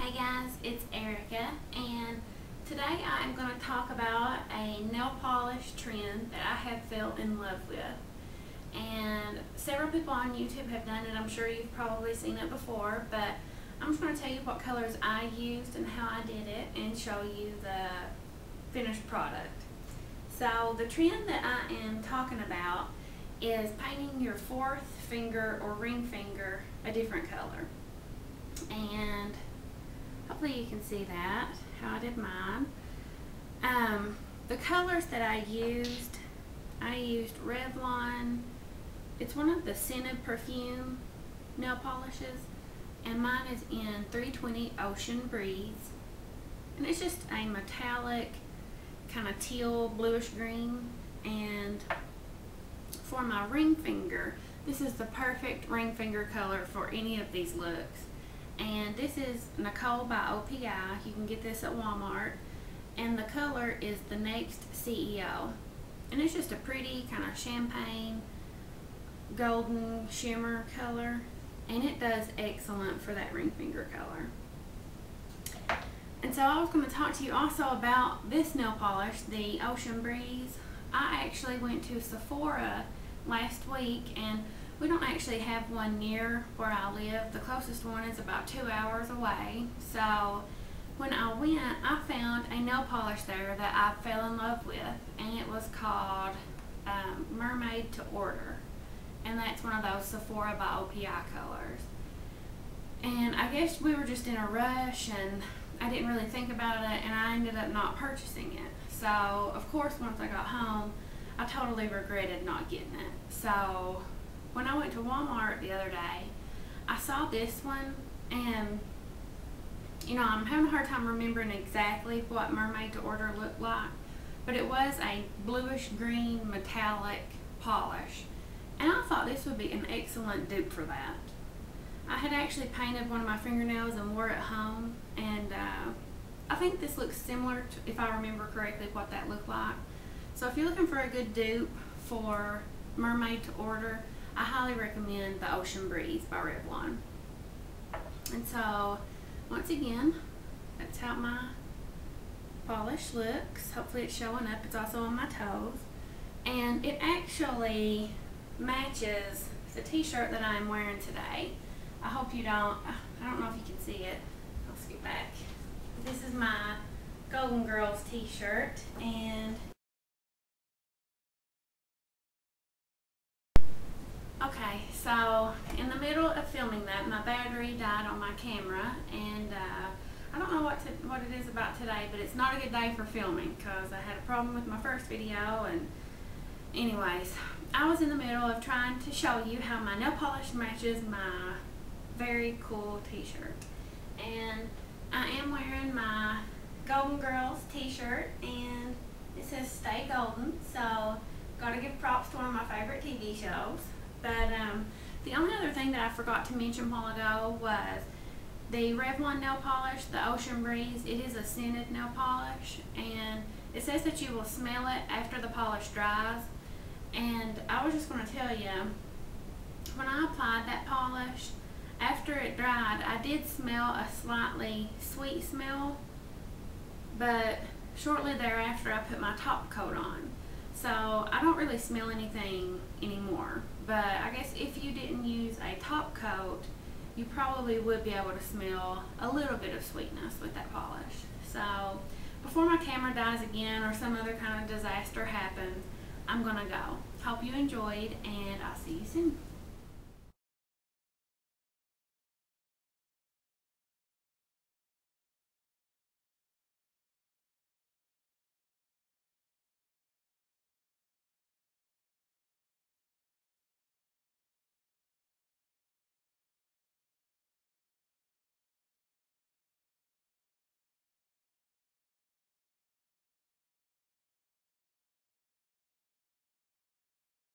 Hey guys, it's Erica, and today I am going to talk about a nail polish trend that I have fell in love with. And several people on YouTube have done it. I'm sure you've probably seen it before, but I'm just going to tell you what colors I used and how I did it and show you the finished product. So the trend that I am talking about is painting your fourth finger or ring finger a different color. And hopefully you can see that, how I did mine. The colors that I used Revlon. It's one of the scented perfume nail polishes, and mine is in 320 Ocean Breeze. And it's just a metallic, kind of teal, bluish green. And for my ring finger, this is the perfect ring finger color for any of these looks. And this is Nicole by OPI. You can get this at Walmart. And the color is the Next CEO. And it's just a pretty kind of champagne, golden shimmer color. And it does excellent for that ring finger color. And so I was going to talk to you also about this nail polish, the Ocean Breeze. I actually went to Sephora last week, and we don't actually have one near where I live. The closest one is about 2 hours away. So when I went, I found a nail polish there that I fell in love with, and it was called Mermaid to Order. And that's one of those Sephora by OPI colors. And I guess we were just in a rush, and I didn't really think about it, and I ended up not purchasing it. So of course, once I got home, I totally regretted not getting it. So when I went to Walmart the other day, I saw this one, and you know, I'm having a hard time remembering exactly what Mermaid to Order looked like, but it was a bluish green metallic polish, and I thought this would be an excellent dupe for that. I had actually painted one of my fingernails and wore it home, and I think this looks similar to, if I remember correctly, what that looked like. So if you're looking for a good dupe for Mermaid to Order, I highly recommend the Ocean Breeze by Revlon. And so, once again, that's how my polish looks. Hopefully it's showing up. It's also on my toes. And it actually matches the t-shirt that I'm wearing today. I hope you don't, I don't know if you can see it. I'll skip back. This is my Golden Girls t-shirt, and okay, so in the middle of filming that, my battery died on my camera, and I don't know what it is about today, but it's not a good day for filming because I had a problem with my first video. And anyways, I was in the middle of trying to show you how my nail polish matches my very cool t-shirt. And I am wearing my Golden Girls t-shirt, and it says Stay Golden, so gotta give props to one of my favorite TV shows. But the only other thing that I forgot to mention a while ago was the Revlon nail polish, the Ocean Breeze. It is a scented nail polish, and it says that you will smell it after the polish dries. And I was just going to tell you, when I applied that polish, after it dried, I did smell a slightly sweet smell, but shortly thereafter I put my top coat on. So I don't really smell anything anymore. But I guess if you didn't use a top coat, you probably would be able to smell a little bit of sweetness with that polish. So before my camera dies again or some other kind of disaster happens, I'm gonna go. Hope you enjoyed, and I'll see you soon.